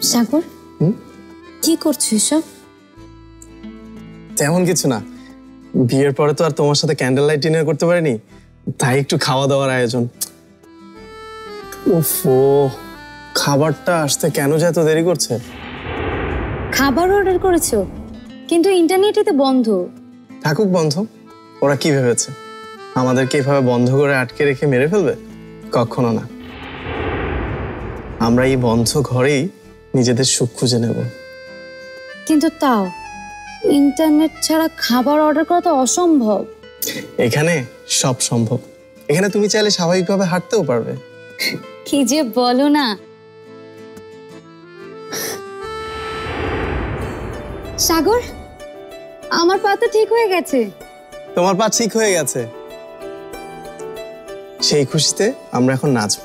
সাগর, কি করছিস সব? তেমন কিছু না, বিয়ের পরে তো আর তোমার সাথে ক্যান্ডেল লাইট ডিনার করতে পারিনি, তাই একটু খাওয়া দাওয়ার আয়োজন। ওফো, খাবারটা আসতে কেন যে এত দেরি করছে? খাবার অর্ডার করেছো কিন্তু ইন্টারনেটে তো বন্ধ। থাকুক বন্ধ, ওরা কি ভেবেছে আমাদেরকে এভাবে বন্ধ করে আটকে রেখে মেরে ফেলবে? কখনো না, আমরা এই বন্ধ ঘরেই নিজেদের সুখ খুঁজে নেব। কিন্তু তাও ইন্টারনেট ছাড়া খাবার অর্ডার করা তো অসম্ভব। এখানে সব সম্ভব, এখানে তুমি চাইলে স্বাভাবিকভাবে হাঁটতেও পারবে। কি যে বলো না। সাগর, আমার পা তো ঠিক হয়ে গেছে। তোমার পা ঠিক হয়ে গেছে, সেই খুশিতে আমরা এখন নাচবো।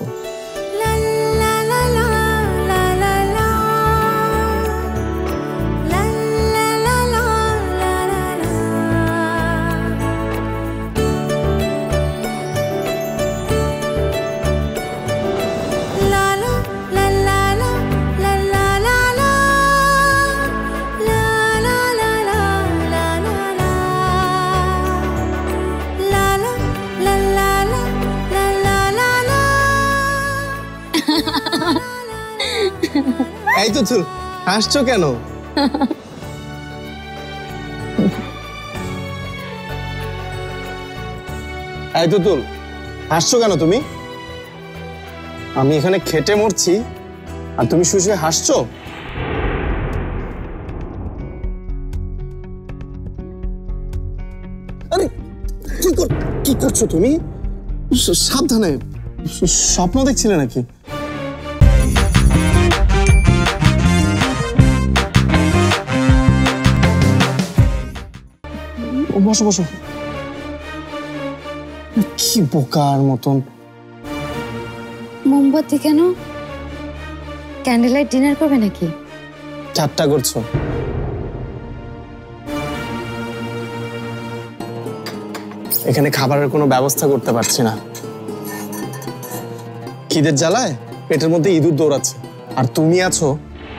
এই তো তুল, হাসছো কেন? এই তো তুল, হাসছো কেন তুমি? আমি এখানে খেটে মরছি আর তুমি শুয়ে শুয়ে হাসছো? আরে কি করছো তুমি? সাবধানে, স্বপ্ন দেখছিলে নাকি? বসো বসো, কি বোকার মতন। মোমবাতি কেন? ক্যান্ডেল লাইট ডিনার করবে নাকি? ঠাট্টা করছো? এখানে খাবারের কোনো ব্যবস্থা করতে পারছি না, খিদের জ্বালায় পেটের মধ্যে ইঁদুর দৌড়াচ্ছে, আর তুমি আছো।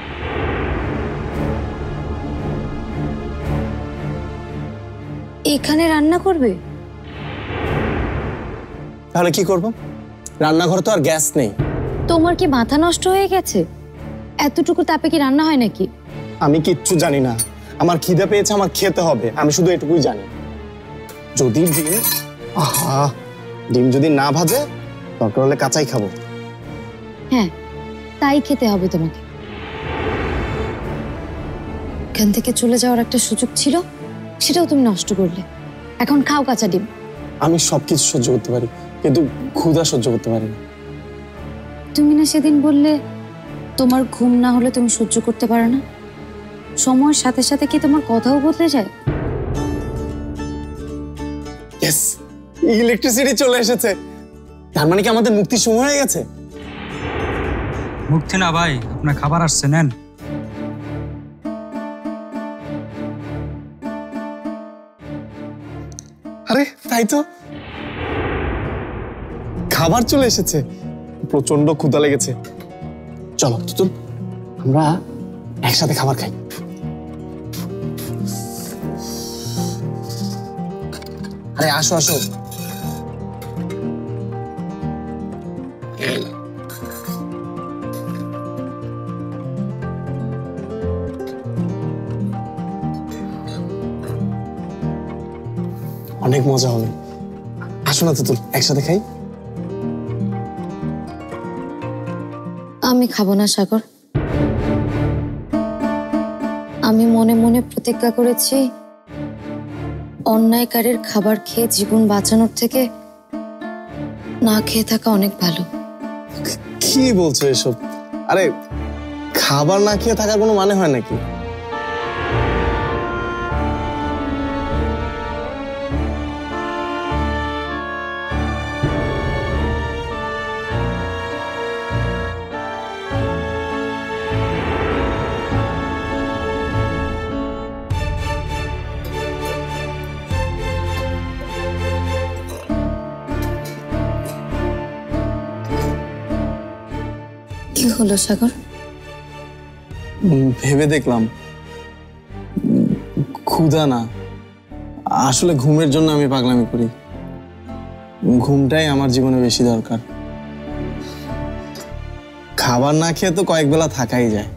এখানে রান্না করবে? তাহলে কি করব? রান্নাঘরে তো আর গ্যাস নেই। তোমার কি মাথা নষ্ট হয়ে গেছে? এতটুকু তাপে কি রান্না হয় নাকি? আমি কিচ্ছু জানি না, আমার খিদে পেয়েছে, আমার খেতে হবে, আমি শুধু এটুকুই জানি। যদি ডিম যদি না ভাজে, দরকার হলে কাঁচাই খাবো। হ্যাঁ, তাই খেতে হবে তোমাকে। এখান থেকে চলে যাওয়ার একটা সুযোগ ছিল, সেটাও তুমি নষ্ট করলে। এখন খাও কাঁচা ডিম। আমি সবকিছু সহ্য করতে পারি, কিন্তু ক্ষুধা সহ্য করতে পারি না। তুমি না সেদিন বললে তোমার ঘুম না হলে তুমি সহ্য করতে পারো না? সময়ের সাথে সাথে কি তোমার কথাও বদলে যায়? ইয়েস, ইলেকট্রিসিটি চলে এসেছে, তার মানে কি আমাদের মুক্তির সময় হয়ে গেছে? মুক্তি না ভাই, আপনার খাবার আসছে, নেন। আরে তাই তো, খাবার চলে এসেছে, প্রচন্ড ক্ষুধা লেগেছে। চলো তুতুল, আমরা একসাথে খাবার খাই। আরে আসো আসো। অনেক মজা হবে, আসো না তুতুল, একসাথে খাই। আমি খাবো না সাগর। আমি মনে মনে প্রতিজ্ঞা করেছি, অন্যায়কারীর খাবার খেয়ে জীবন বাঁচানোর থেকে না খেয়ে থাকা অনেক ভালো। কি বলছো এসব? আরে খাবার না খেয়ে থাকার কোনো মানে হয় নাকি? কি হলো সাগর? ভেবে দেখলাম ক্ষুধা না, আসলে ঘুমের জন্য আমি পাগলামি করি। ঘুমটাই আমার জীবনে বেশি দরকার। খাবার না খেয়ে তো কয়েক বেলা থাকাই যায়।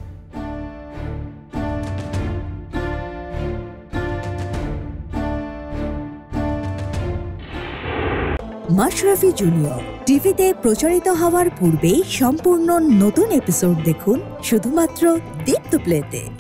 মাশরাফি জুনিয়র টিভিতে প্রচারিত হওয়ার পূর্বেই সম্পূর্ণ নতুন এপিসোড দেখুন শুধুমাত্র দীপ্ত প্লেতে।